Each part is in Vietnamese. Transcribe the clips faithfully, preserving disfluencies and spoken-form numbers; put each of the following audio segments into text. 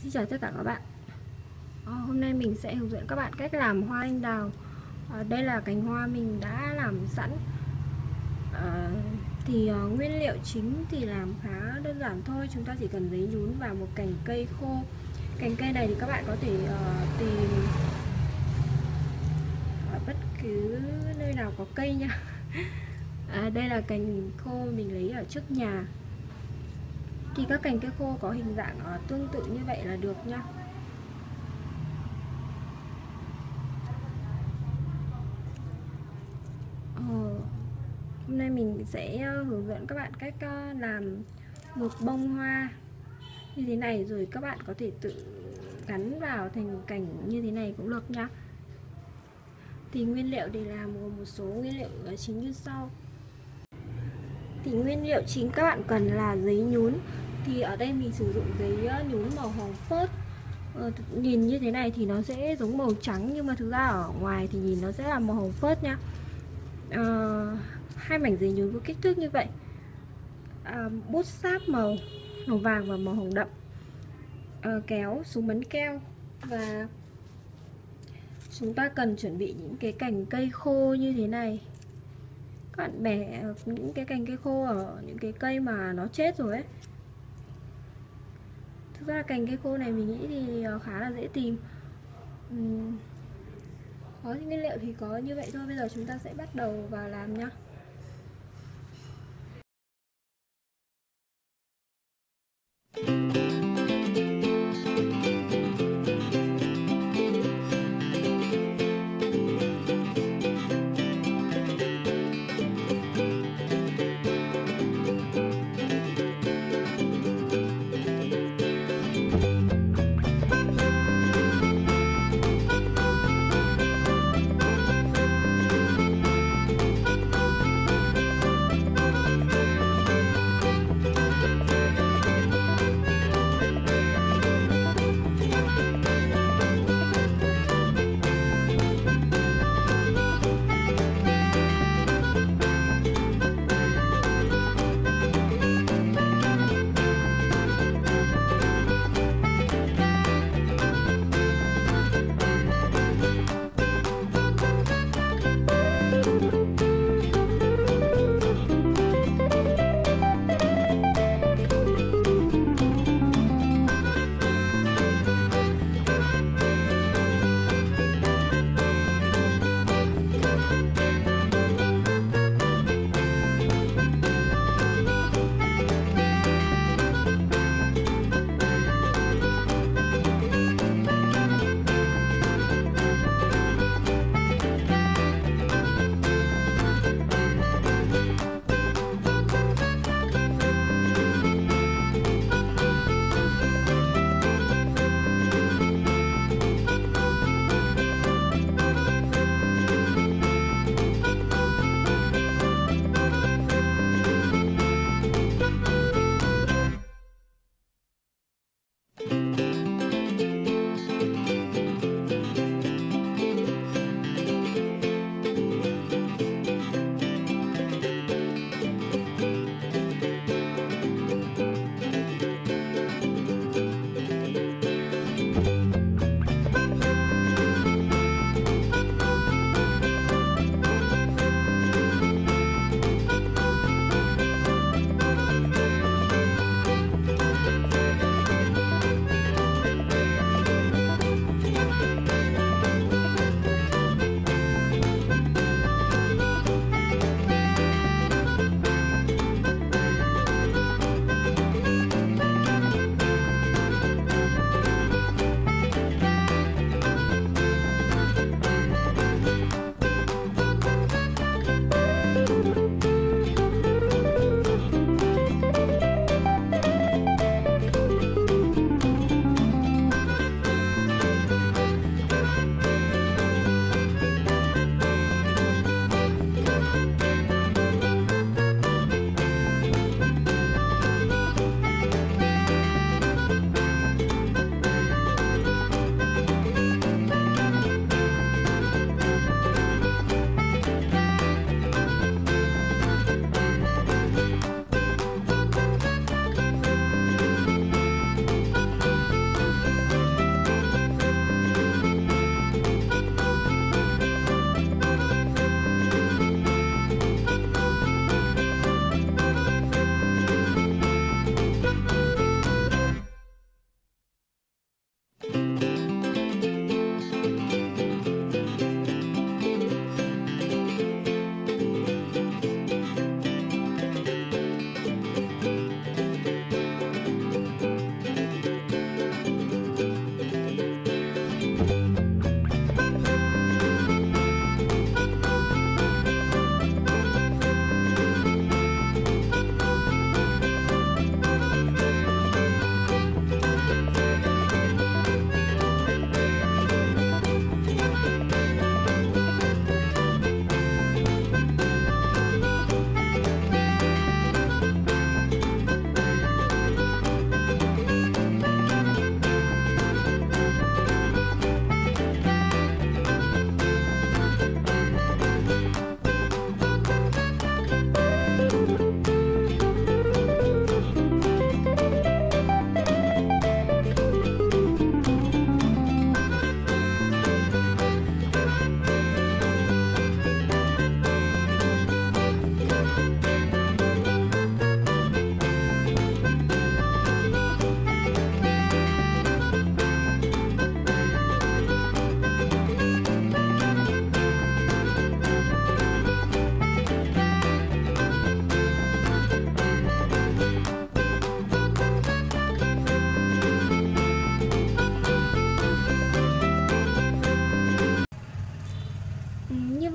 Xin chào tất cả các bạn. à, Hôm nay mình sẽ hướng dẫn các bạn cách làm hoa anh đào. à, Đây là cành hoa mình đã làm sẵn. à, Thì à, nguyên liệu chính thì làm khá đơn giản thôi. Chúng ta chỉ cần giấy nhún và một cành cây khô. Cành cây này thì các bạn có thể uh, tìm ở bất cứ nơi nào có cây nha. à, Đây là cành khô mình lấy ở trước nhà. Thì các cành cây khô có hình dạng uh, tương tự như vậy là được nha. Ờ, Hôm nay mình sẽ hướng dẫn các bạn cách làm một bông hoa như thế này, rồi các bạn có thể tự gắn vào thành cảnh như thế này cũng được nhá. Thì nguyên liệu để làm gồm một số nguyên liệu chính như sau. Thì nguyên liệu chính các bạn cần là giấy nhún. Thì ở đây mình sử dụng giấy nhún màu hồng phớt. ờ, Nhìn như thế này thì nó sẽ giống màu trắng, nhưng mà thực ra ở ngoài thì nhìn nó sẽ là màu hồng phớt nha. Uh, hai mảnh giấy nhún có kích thước như vậy. uh, Bút sáp màu màu vàng và màu hồng đậm, uh, kéo, súng bắn keo, và chúng ta cần chuẩn bị những cái cành cây khô như thế này. Các bạn bẻ những cái cành cây khô ở những cái cây mà nó chết rồi ấy. Thực ra là cành cây khô này mình nghĩ thì khá là dễ tìm. uhm, Có những nguyên liệu thì có như vậy thôi. Bây giờ chúng ta sẽ bắt đầu vào làm nhá.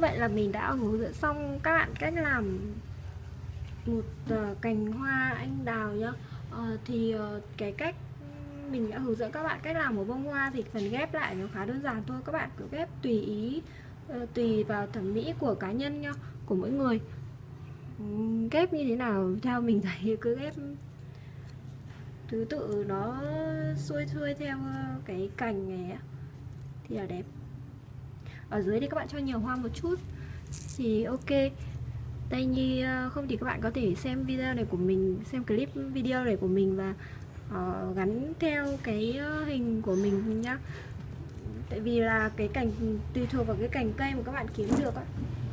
vậy là mình đã hướng dẫn xong các bạn cách làm một uh, cành hoa anh đào nhá. uh, Thì uh, cái cách mình đã hướng dẫn các bạn cách làm một bông hoa thì phần ghép lại nó khá đơn giản thôi. Các bạn cứ ghép tùy ý, uh, tùy vào thẩm mỹ của cá nhân nhá, của mỗi người. um, Ghép như thế nào theo mình thấy cứ ghép thứ tự nó xuôi xuôi theo cái cành này á thì là đẹp. Ở dưới thì các bạn cho nhiều hoa một chút thì ok. Đây như không thì các bạn có thể xem video này của mình, xem clip video này của mình và uh, gắn theo cái hình của mình nhá. Tại vì là cái cành tùy thuộc vào cái cành cây mà các bạn kiếm được á,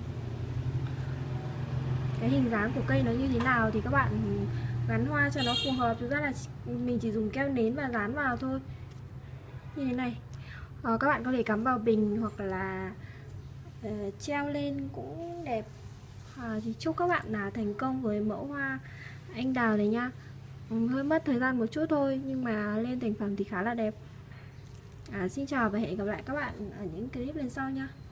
cái hình dáng của cây nó như thế nào thì các bạn gắn hoa cho nó phù hợp. Thực ra là mình chỉ dùng keo nến và dán vào thôi như thế này. uh, Các bạn có thể cắm vào bình hoặc là uh, treo lên cũng đẹp. À, thì chúc các bạn là thành công với mẫu hoa anh đào này nha. ừ, Hơi mất thời gian một chút thôi nhưng mà lên thành phẩm thì khá là đẹp. à, Xin chào và hẹn gặp lại các bạn ở những clip lần sau nha.